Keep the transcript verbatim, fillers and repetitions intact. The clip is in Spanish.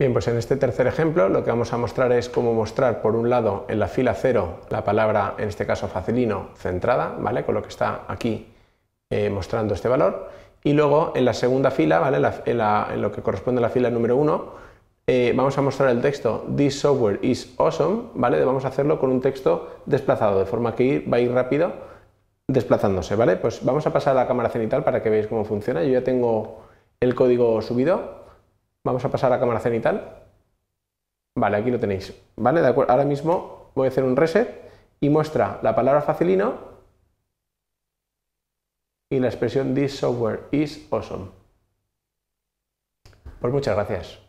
Bien, pues en este tercer ejemplo lo que vamos a mostrar es cómo mostrar por un lado en la fila cero la palabra, en este caso facilino, centrada, ¿vale? Con lo que está aquí eh, mostrando este valor, y luego en la segunda fila, ¿vale? En, la, en, la, en lo que corresponde a la fila número uno, eh, vamos a mostrar el texto This software is awesome, ¿vale? Vamos a hacerlo con un texto desplazado, de forma que ir, va a ir rápido desplazándose, ¿vale? Pues vamos a pasar a la cámara cenital para que veáis cómo funciona. Yo ya tengo el código subido. Vamos a pasar a la cámara cenital. Vale, aquí lo tenéis. ¿Vale? De acuerdo. Ahora mismo voy a hacer un reset y muestra la palabra facilino y la expresión This software is awesome. Pues muchas gracias.